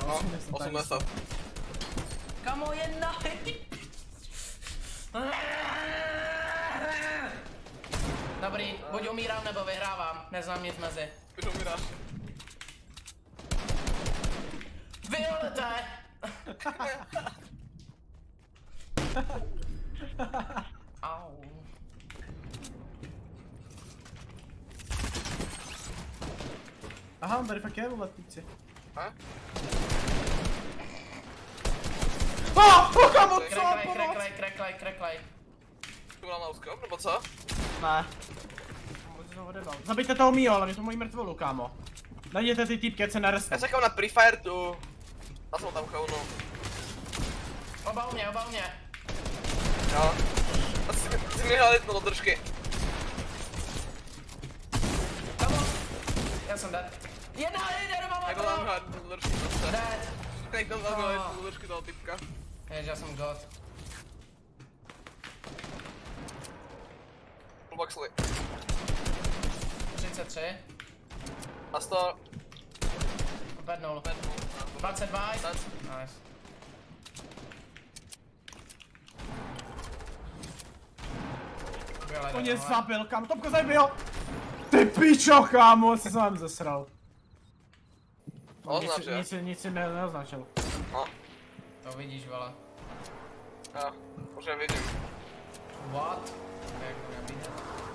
No, 80. Kamo, jedna! Dobrý, buď umírám nebo vyhrávám, neznám nic mezi. Už umíráš. Violete! Au. Aha, on tady fakt je vole, týpci. Kamo, co? Kreklej. Tu mám na úzko, nebo co? Ne. Zabijte toho mýho, ale mě to mojí mrtvolu, kámo. Najděte ty týpky, ať se nerestne. Já čekám na Free Fire tu. Já jsem tam chounu. Oba u mě. Jo. Asi mi hled do držky. Kamo. Já jsem dead. Jedna doma, Jak ho tam hled do držky prostě. Dead. Jak tam hled do držky toho typka. Jež, já jsem god. Fullboxli. 33. A 100. Bednul. 22. Nice. On je zabil, kámo, Topko zabil ho! Ty pičo, kámo, se vám zesral. Nic si neoznačil. No. To vidíš, vole. Jo, už nevidím. What? Jak to nevidím?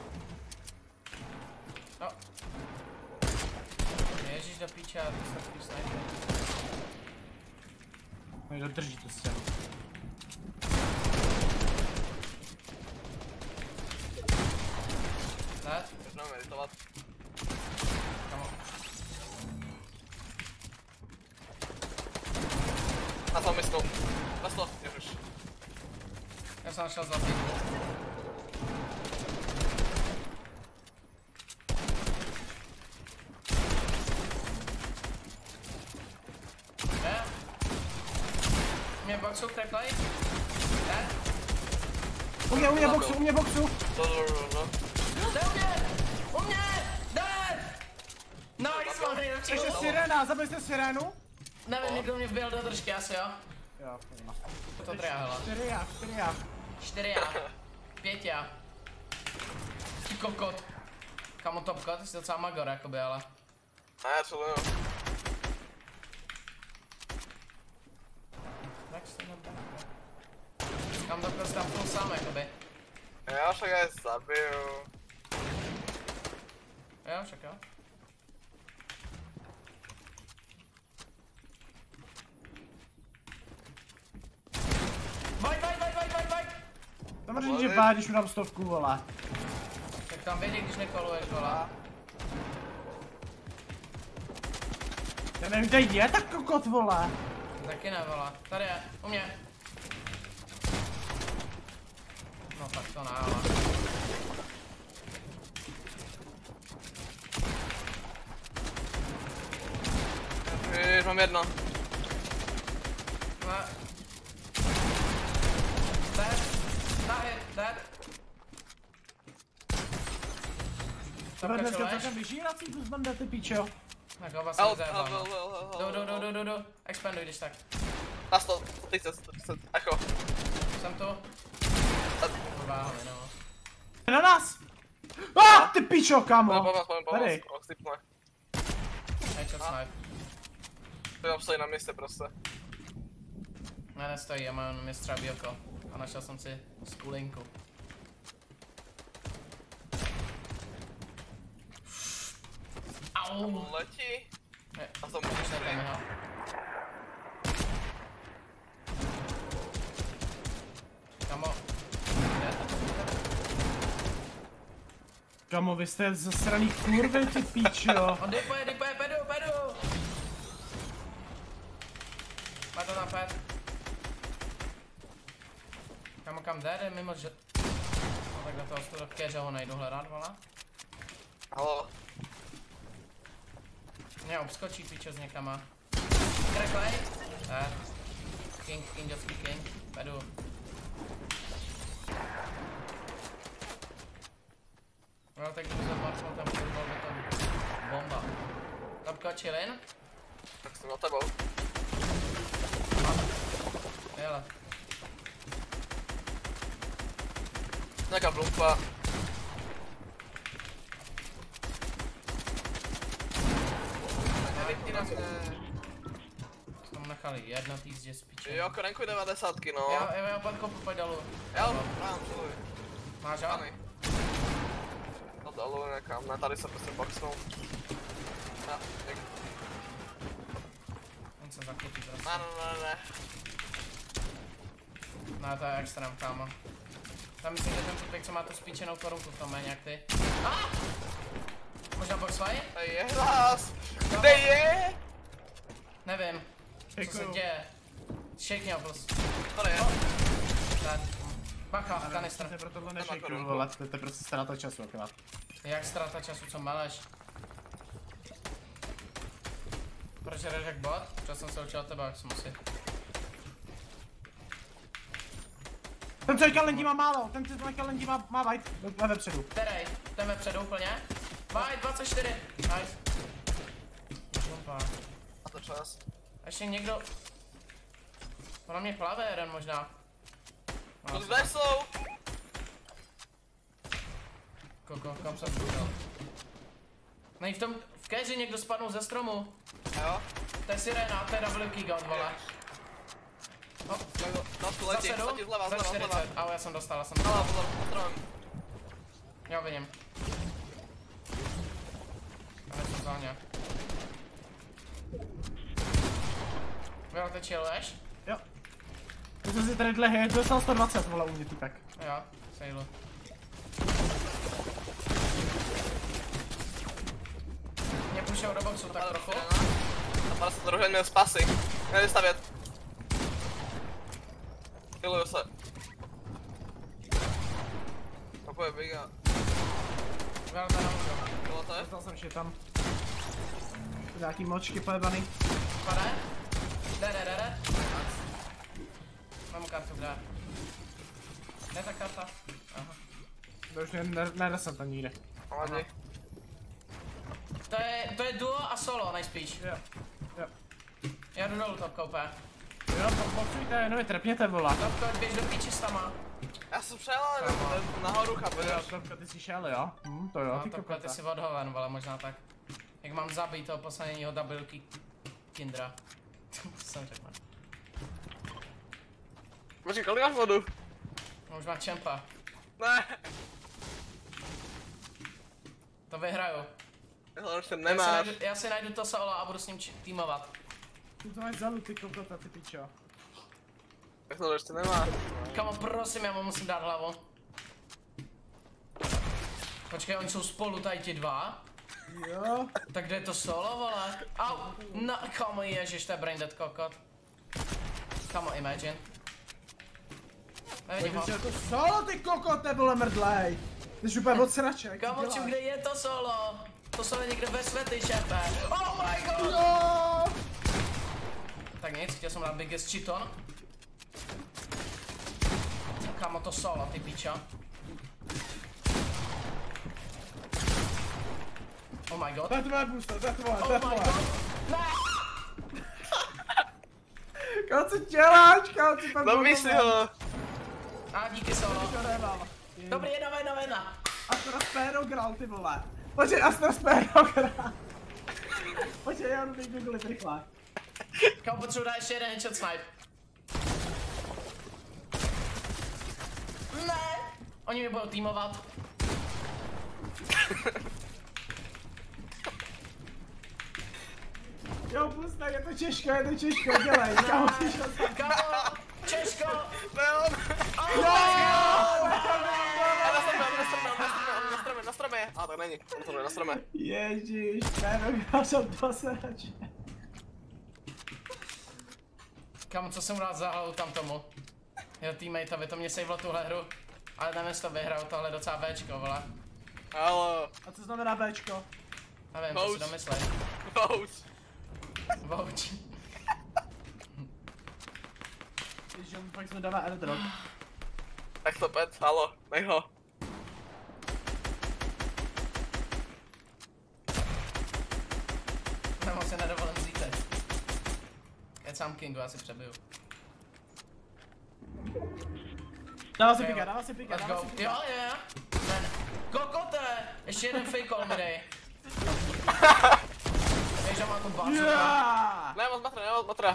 No. Ježíš do píče, já to se takový sniper. No jde drží tu stěnu. Ne? Možná meditovat. Kamo. Na tom myslu. Na 100, ježiš. Já jsem našel zlatý. Ne? Mě boxu kreklej? Ne? U mě boxu! No. Jde u mě! Jde! Nice, man, nejlepší. Ještě sirena, zabil jste sirénu? Nevím, někdo mě vběl do držky, asi jo? Jo, To triáhla. 4 já. 5 já. Ty kokot. Kamo, Topko, ty jsi docela magor, jakoby, ale. Ne, chilluju. Tak se nebere. Kam Topko jsi tam full sám, jakoby. Já však je zabiju. Jo, však jo. Bajk! Samozřejmě, že bá, když mu dám 100, vole. Tak tam vědí, když nekoluješ, vole. Já nevím, kde je tak kokot, vole. Taky ne, vole. Tady je, u mě. No tak to ne, ale. Ježiš, mám jedno. Ne. Dead. Tohle dneska celkem vyžírací plus banda, ty pičo. Tak ho vlastně zajebal. Do. Expanduj, když tak. Na 100, 30, echo. Jsem tu. Váhali, no. Na nás! Ty pičo, kámo! Tady. Headshot snipe. To tam stojí na místě prostě. Ne, nestojí, já mám mě třeba bílko. A našel jsem si skulinku. Au! Letí. Ne, A to můžeš nekajme ho. Kamo. Kamo, vy jste zasraný kurvy, ty pičo. On dipuje, pedu! Má to tam ped. Kamo, kam jde mimo, že... No tak do toho studovky, že ho nejdu hledat, vole. Halo. Mě obskočí pičo s někama. Kreklej. King, dětský king. Pedu. No tak kdyby se marchnul tam fotbal, by to bomba. Topko, chillin? Tak jsem na tebou. Jele. Nějaká blumpa. Tam nechali jedno týzdě spíče. Jo, korenku 90, no. Já padko pojď dolů. Jo, mám, čuj. Máš ho? No dolů někam, ne, tady se prostě boxnou. No, dík. On se zakutí prostě. Ne. No to je extrém, kámo. Tam myslím, že ten typek, co má tu spíčenou korunku v tom méně jak ty. Možná box fight? Tady je hlas. Kde je? Nevím. Co se děje? Shake prostě. Tady je. Bacha, kanistr. To je pro tohle nešejkuju, vole, to je prostě ztráta času akorát. Jak ztráta času, co meleš? Proč jdeš jak bot? Protože jsem se učil od tebe, jak jsem asi. Ten co říkal lendí má málo, ten co říkal lendí má white, vepředu. Terej, ten vepředu úplně. White 24, nice. Žumpa. A to čas. A ještě někdo... Podle mě plave jeden možná. No kde jsou? Koko, kam jsem šel? Nej, v keři někdo spadnul ze stromu. Jo. To je sirena, to je double kick out, vole. No tu letí, letí zleva. Ahoj, já jsem dostal, No, potřebujem. Jo, vidím. Ale to zóně. Vy teď chilluješ? Jo. Ty jsem si tady dle dostal 120, vole, u mě týpek. Jo, sejlu. Mě pušel do boxu tak trochu. A para se trochu měl spasy. Nejde stavět. Killuju se. Kapuje biga. Vyle to nemůžu. Bylo to je? Dostal jsem šitam. Nějaký močky pojebaný. Pade? Jde. Mám kartu, kde? Kde ta karta? Aha. To už nedosem tam nikde. Hladí. To je duo a solo nejspíš. Jo. Já jdu dolů topkou, P. Jo, boxujte, no trepněte, vole. Topko, běž do píči s tama. Já jsem přijel, ale nahoru chápeš. Jo, Topko, ty jsi šel, jo? To jo, No ty Topko, ty kokota. jsi odhoven, vole, možná tak. Jak mám zabít toho posledního double kick Kindra. To jsem řekl. Počkej, kolik máš vodu? No, už má čempa. Ne. To vyhraju. Tohle se nemáš. Já si najdu to solo a budu s ním týmovat. Ty to máš zalu, ty kokota, ty pičo. Tak tohle ještě nemáš. Kamo, prosím, já mu musím dát hlavu. Počkej, oni jsou spolu tady ti dva. Jo. Tak kde je to solo, vole? Au! No, kamo, ježiš, to je braindead kokot. Kamo, imagine. Nevidím ho. Pojďte to solo, ty kokote, vole, mrdlej. Ty jsi úplně od sraček. Kamo, čím, kde je to solo? To solo je někde ve světě, šéfe. Oh my god! Jo. Tak nic, chtěl jsem dát biggest chiton. Kamo, to solo, ty pičo. Oh my god. To je tvoje booster, to je tvoje, Oh to je my tvoje. god. Ne! Kámo, co děláš, kámo, ty tam Zabij si ho. A díky solo. To nemám. Dobrý, jedna. Astra Spero grál, ty vole. Počkej, Astra Spero grál. Počkej, já jdu googlit rychle. Kamo, potřebuji dát ještě jeden headshot snipe. Ne! Oni mě budou týmovat. Jo, pusta, je to Češko, dělej, kámo, ty šel tam. Kamo, Češko! Ne, on. Oh my god! Na stromě. A tak není. Na stromě. Ježíš, Spero grál jsem do srače. Kamo, co jsem rád za hlavu tam tomu? Jo, teammateovi, to mě savelo tuhle hru. Ale nevím, jestli to vyhraju, tohle je docela Bčko, vole. Halo. A co znamená Bčko? Nevím, co si domyslej. Pouč. Vouch. Když on fakt jsme dává airdrop. Tak to pet, halo, nej ho. Nebo si nedovolím vzít teď. Kecám Kingu, já si přebiju. Dává si pika, dává si pika, Let's dává go. si pika. Jo, je. Ten. Kokote! Ještě jeden fake call mi dej. Takže má tu bazu. Yeah! Nemám matra.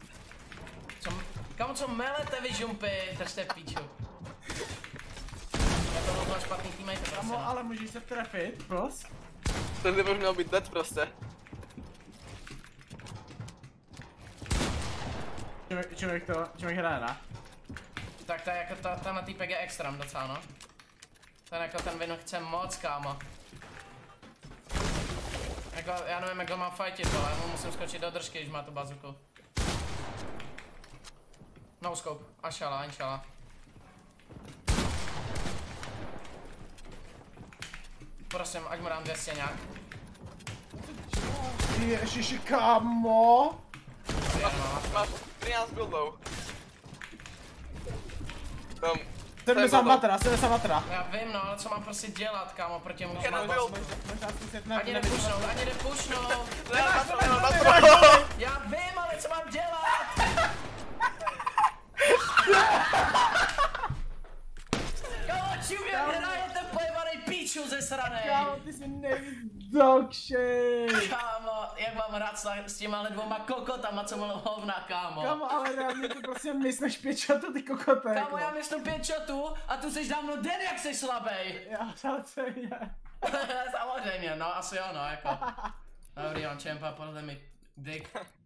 Kamo, co melete vy žumpy, držte píču. Já to byl špatný teammate, prostě, Kamo, no. ale můžeš se trefit, pros? Ten typ už měl být dead prostě. Čím hraje, ne? Tak to je jako tenhle týpek je extrém docela, no. Ten jako ten Vin chce moc, kámo. Jako, já nevím, jak ho mám fightit, ale mu musím skočit do držky, když má tu bazuku. No scope, ašala, inšala. Prosím, ať mu dám 200 nějak. Ježiši, kámo! Máš 13 buildů. Tam. 70 matra. Já vím, no, ale co mám prostě dělat, kámo, proti mu, že Jeden mám build. bazuku. Možná zkusit Ani nepušnout. Nemám matra. Já vím, ale co mám dělat? Kámo, čím jak hraje ten pojebanej píču ze sranej? Kámo, ty jsi nejvíc dog shit. Kámo, jak mám hrát s těma dvouma kokotama, co mám hovna, kámo. Kámo, ale reálně ty prostě myslíš 5 shotů, ty kokote. Kámo, já myslím 5 shotů a tu jsi dávno den, jak jsi slabej. Já samozřejmě. Samozřejmě, no, asi jo, no, jako. Dobrý, on čempa, podle mi dick.